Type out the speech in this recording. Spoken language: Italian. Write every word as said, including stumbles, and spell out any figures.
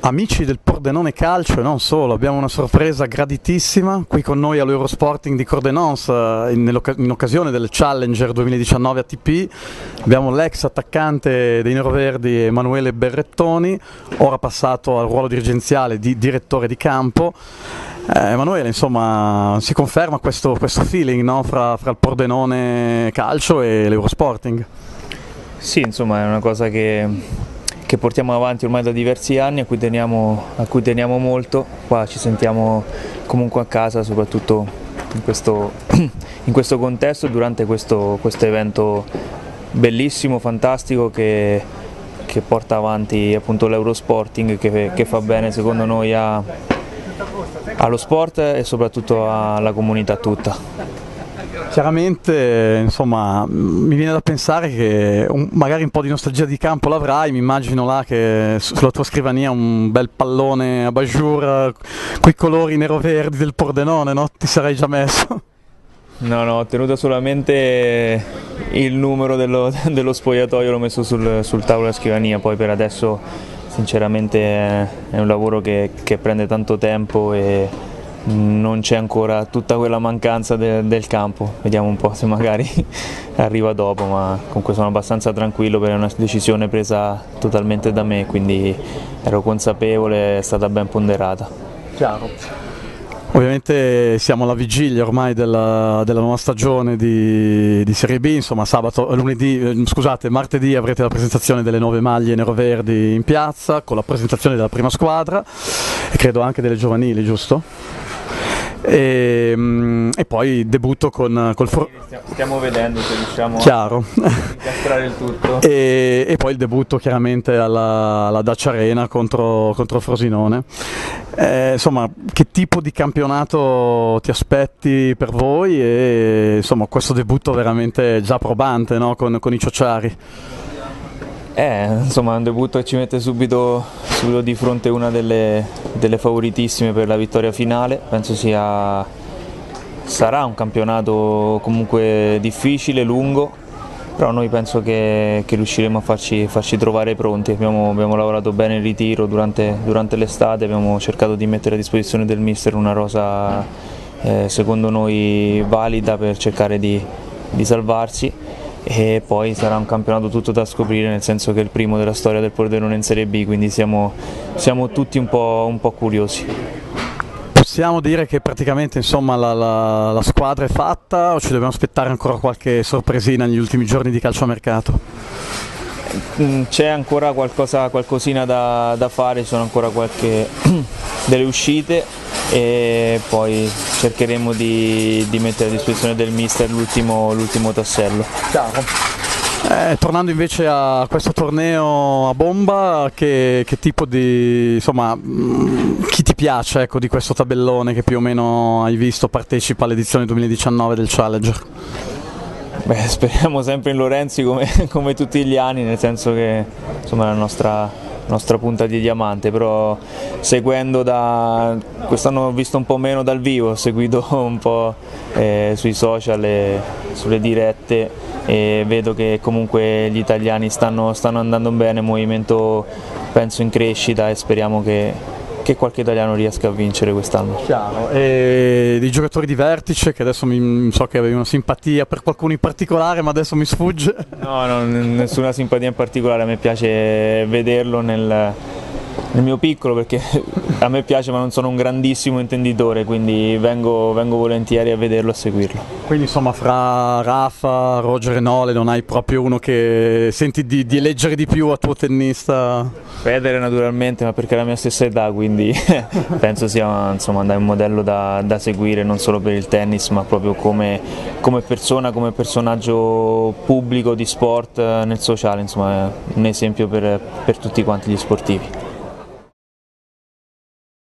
Amici del Pordenone Calcio e non solo, abbiamo una sorpresa graditissima qui con noi all'Eurosporting di Cordenons in, in occasione del Challenger duemiladiciannove A T P. Abbiamo l'ex attaccante dei neroverdi Emanuele Berrettoni, ora passato al ruolo dirigenziale di direttore di campo. Eh, Emanuele, insomma, si conferma questo, questo feeling, no? fra, fra il Pordenone Calcio e l'Eurosporting? Sì, insomma è una cosa che... che portiamo avanti ormai da diversi anni, a cui, teniamo, a cui teniamo molto. Qua ci sentiamo comunque a casa, soprattutto in questo, in questo contesto, durante questo, questo evento bellissimo, fantastico, che, che porta avanti appunto l'Eurosporting, che, che fa bene secondo noi a, allo sport e soprattutto alla comunità tutta. Chiaramente, insomma, mi viene da pensare che un, magari un po' di nostalgia di campo l'avrai, mi immagino là che sulla tua scrivania un bel pallone a Bajour con i colori nero-verdi del Pordenone, no? Ti sarei già messo? No, no, ho tenuto solamente il numero dello, dello spogliatoio, l'ho messo sul, sul tavolo della scrivania, poi per adesso sinceramente è un lavoro che, che prende tanto tempo e non c'è ancora tutta quella mancanza de, del campo, vediamo un po' se magari arriva dopo, ma comunque sono abbastanza tranquillo perché è una decisione presa totalmente da me, quindi ero consapevole, è stata ben ponderata. Chiaro. Ovviamente siamo alla vigilia ormai della, della nuova stagione di, di Serie B, insomma sabato, lunedì, eh, scusate, martedì avrete la presentazione delle nuove maglie nero-verdi in piazza con la presentazione della prima squadra e credo anche delle giovanili, giusto? E, e poi debutto con col For... stiamo vedendo se riusciamo Chiaro. a incastrare il tutto e, e poi il debutto chiaramente alla, alla Dacia Arena contro, contro Frosinone. Eh, insomma, che tipo di campionato ti aspetti per voi e insomma questo debutto veramente già probante, no? con, con i ciociari? Eh, insomma, è un debutto che ci mette subito, subito di fronte una delle, delle favoritissime per la vittoria finale. Penso sia, sarà un campionato comunque difficile, lungo, però noi penso che, che riusciremo a farci, farci trovare pronti. Abbiamo, abbiamo lavorato bene in ritiro durante, durante l'estate, abbiamo cercato di mettere a disposizione del mister una rosa eh, secondo noi valida per cercare di, di salvarsi. E poi sarà un campionato tutto da scoprire, nel senso che è il primo della storia del Pordenone in Serie B, quindi siamo, siamo tutti un po', un po' curiosi. Possiamo dire che praticamente insomma, la, la, la squadra è fatta o ci dobbiamo aspettare ancora qualche sorpresina negli ultimi giorni di calciomercato? C'è ancora qualcosa, qualcosina da, da fare, ci sono ancora qualche delle uscite e poi cercheremo di, di mettere a disposizione del mister l'ultimo, l'ultimo tassello. Chiaro. Eh, tornando invece a questo torneo a bomba, che, che tipo di, insomma, chi ti piace, ecco, di questo tabellone che più o meno hai visto partecipa all'edizione duemiladiciannove del Challenger? Beh, speriamo sempre in Lorenzi come, come tutti gli anni, nel senso che insomma, è la nostra, nostra punta di diamante, però seguendo da, quest'anno ho visto un po' meno dal vivo, ho seguito un po' eh, sui social e sulle dirette e vedo che comunque gli italiani stanno, stanno andando bene, movimento penso in crescita e speriamo che che qualche italiano riesca a vincere quest'anno. Chiaro. E dei giocatori di vertice, che adesso mi, so che avevi una simpatia per qualcuno in particolare, ma adesso mi sfugge. No, no, nessuna simpatia in particolare, a me piace vederlo nel, nel mio piccolo, perché a me piace ma non sono un grandissimo intenditore, quindi vengo, vengo volentieri a vederlo e a seguirlo. Quindi insomma fra Rafa, Roger e Nole non hai proprio uno che senti di, di eleggere di più a tuo tennista? Federer naturalmente, ma perché è la mia stessa età, quindi penso sia insomma, un modello da, da seguire non solo per il tennis ma proprio come, come persona, come personaggio pubblico di sport nel sociale, insomma è un esempio per, per tutti quanti gli sportivi.